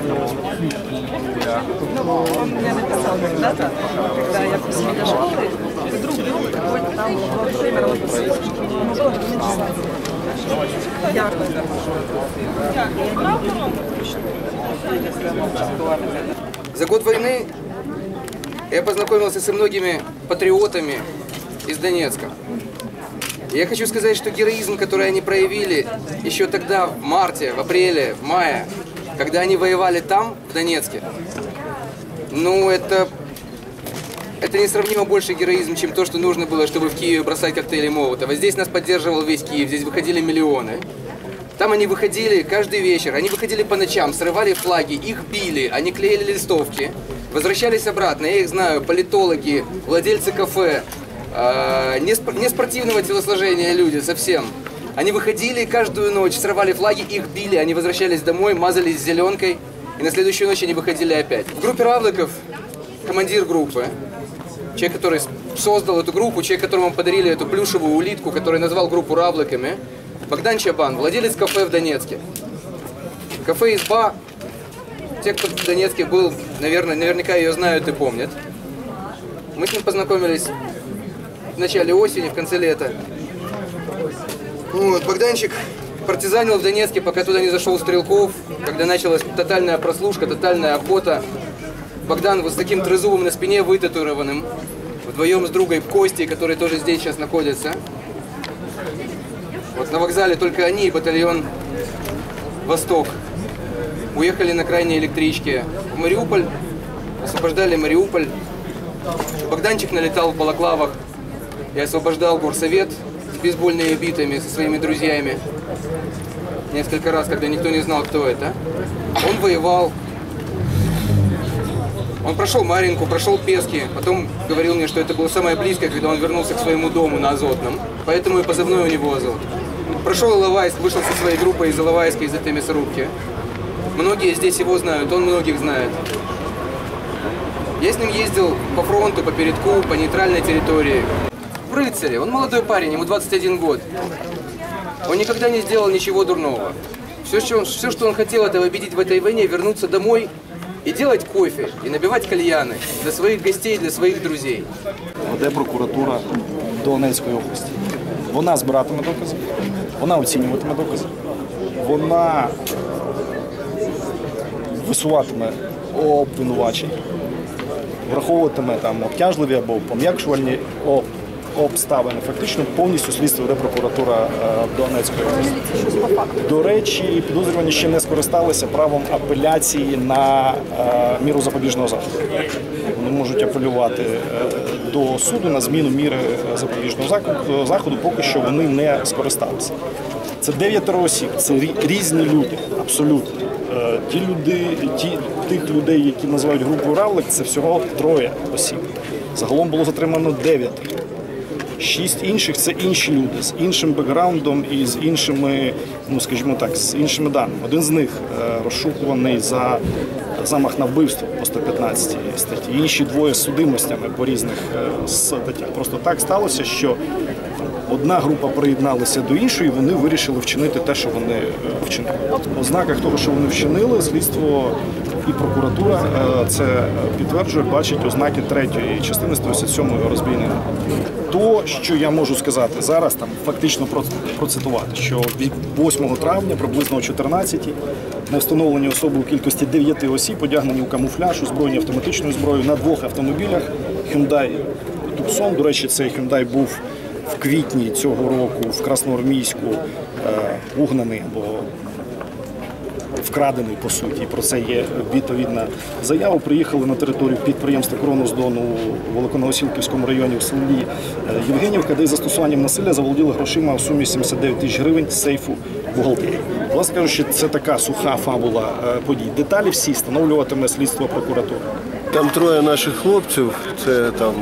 Ну, он мне написал когда-то, когда я после до школы, вдруг приходит там время работать. За год войны я познакомился со многими патриотами из Донецка. Я хочу сказать, что героизм, который они проявили еще тогда, в марте, в апреле, в мае, когда они воевали там, в Донецке, ну, это несравнимо больше героизм, чем то, что нужно было, чтобы в Киеве бросать коктейли Молотова. Здесь нас поддерживал весь Киев, здесь выходили миллионы. Там они выходили каждый вечер, они выходили по ночам, срывали флаги, их били, они клеили листовки, возвращались обратно. Я их знаю, политологи, владельцы кафе, не спортивного телосложения люди совсем. Они выходили каждую ночь, срывали флаги, их били, они возвращались домой, мазались зеленкой, и на следующую ночь они выходили опять. В группе Равликов командир группы, человек, который создал эту группу, человек, которому мы подарили эту плюшевую улитку, который назвал группу Равликами, Богдан Чабан, владелец кафе в Донецке. Кафе «Изба». Те, кто в Донецке был, наверняка ее знают и помнят. Мы с ним познакомились в начале осени, в конце лета. Вот, Богданчик партизанил в Донецке, пока туда не зашел Стрелков, когда началась тотальная прослушка, тотальная охота. Богдан вот с таким трезубом на спине вытатуированным, вдвоем с другой Костей, который тоже здесь сейчас находится. Вот на вокзале только они и батальон «Восток» уехали на крайней электричке в Мариуполь, освобождали Мариуполь. Богданчик налетал в балаклавах и освобождал горсовет с бейсбольными битами со своими друзьями. Несколько раз, когда никто не знал, кто это. Он воевал. Он прошел Маринку, прошел Пески, потом говорил мне, что это было самое близкое, когда он вернулся к своему дому на Азотном. Поэтому и позывной у него Азот. Прошел Иловайск, вышел со своей группой из Иловайска, из этой мясорубки. Многие здесь его знают, он многих знает. Я с ним ездил по фронту, по передку, по нейтральной территории. В рыцаре, он молодой парень, ему 21 год. Он никогда не сделал ничего дурного. Все, что он хотел, это победить в этой войне, вернуться домой и делать кофе, и набивать кальяны для своих гостей, для своих друзей. Де прокуратура Донецької області. Вона збиратиме докази, вона оцінюватиме докази, вона висуватиме обвинувачення, враховуватиме там обтяжливі або пом'якшувальні обставини. Фактично повністю слідство веде прокуратура Донецької області. До речі, підозрювані ще не скористалися правом апеляції на міру запобіжного заходу. Вони можуть апелювати до суду на зміну міри запобіжного заходу, поки що вони не скористалися. Це 9 осіб, це різні люди, абсолютно. Тих людей, які називають групою Равлик, це всього 3 осіб. Загалом було затримано 9. 6 інших – це інші люди з іншим бекграундом і з іншими, ну скажімо так, з іншими даними. Один з них розшукуваний за замах на вбивство по 115 статті. Інші 2 з судимостями по різних статтях. Просто так сталося, що одна група приєдналася до іншої, і вони вирішили вчинити те, що вони вчинили. В ознаках того, що вони вчинили, слідство і прокуратура це підтверджує, бачить ознаки 3-ї частини 187-ї розбійної нападу. То, що я можу сказати зараз, там фактично процитувати, що 8 травня, приблизно о 14-й, на встановлені особи у кількості 9 осіб, одягнені у камуфляж, озброєні автоматичною зброєю на 2 автомобілях Hyundai Tucson. До речі, цей Hyundai був в квітні цього року в Красноармійську угнаний або вкрадений, по суті. Про це є відповідна заява. Приїхали на територію підприємства «Кроносдону» у Великоновосілківському районі в селі Євгенівка, де застосуванням насилля заволоділи грошима в сумі 79 тисяч гривень з сейфу бухгалтерії. Власне кажучи, це така суха фабула подій. Деталі всі встановлюватиме слідство прокуратури. Там 3 наших хлопців, це там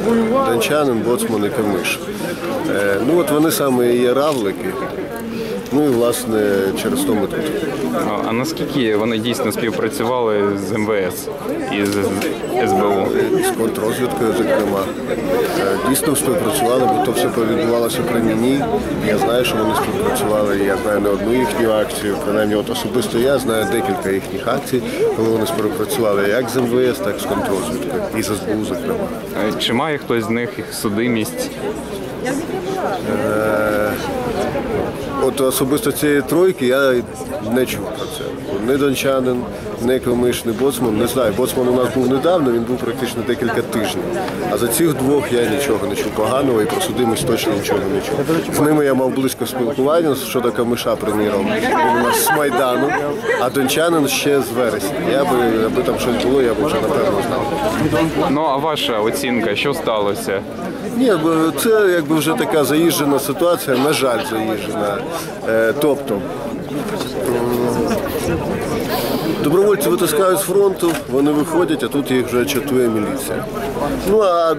дончанин, боцман і Камиш. Ну от вони саме і є Равлики. Ну і власне через то ми тут. А наскільки вони дійсно співпрацювали з МВС і з СБУ? З контррозвідкою, зокрема. Дійсно співпрацювали, бо то все відбувалося при мені. Я знаю, що вони співпрацювали, я знаю не одну їхню акцію, принаймні от особисто я знаю декілька їхніх акцій, коли вони співпрацювали як з МВС, так і з контррозвідкою, і з СБУ, зокрема. Чи має хтось з них судимість? От особисто цієї тройки я не чув про це. Не Дончанин, не Комиш, не Боцман. Не знаю, Боцман у нас був недавно, він був практично декілька тижнів. А за цих двох я нічого не чув поганого і про судимість точно нічого не чув. З ними я мав близько спілкування щодо Комиша, приміром. Він у нас з Майдану, а Дончанин ще з вересня. Аби там щось було, я б вже напевно знав. Ну а ваша оцінка, що сталося? Ні, це якби вже така заїжджена ситуація, на жаль, заїжджена. Тобто добровольці витискають з фронту, вони виходять, а тут їх вже чатує міліція. Ну а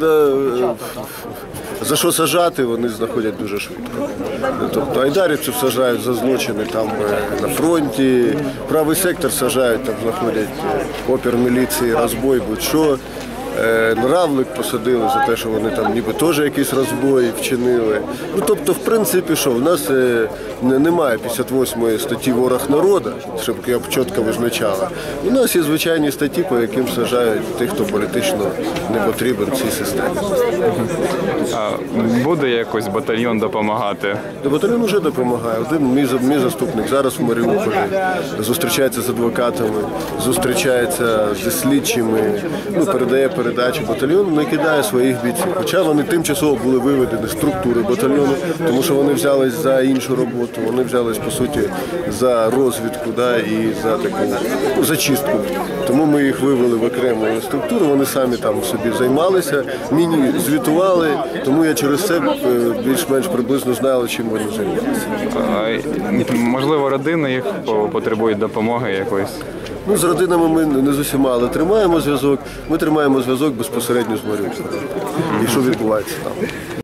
за що сажати, вони знаходять дуже швидко. Тобто айдарівців сажають за злочини там на фронті, правий сектор сажають, там знаходять опір міліції, розбой, будь-що. Равлик посадили за те, що вони там ніби теж якісь розбої вчинили. Ну, тобто, в принципі, що, в нас немає 58-ї статті «Ворог народу», щоб я б чітко визначала. У нас є звичайні статті, по яким сажають тих, хто політично не потрібен цій системі. А буде якось батальйон допомагати? Батальйон вже допомагає. Один мій заступник зараз в Маріуполі зустрічається з адвокатами, зустрічається зі слідчими, ну, передає передачі батальйону, не кидає своїх бійців. Хоча вони тимчасово були виведені з структури батальйону, тому що вони взялись за іншу роботу, вони взялись, по суті, за розвідку, да, і за таку зачистку. Тому ми їх вивели в окрему структуру, вони самі там собі займалися, мені звітували, тому я через це більш-менш приблизно знала, чим вони займалися. Можливо, родини їх потребують допомоги якоїсь? Ну, з родинами ми не з усіма, але тримаємо зв'язок. Ми тримаємо зв'язок безпосередньо з Маріуполем. І що відбувається там.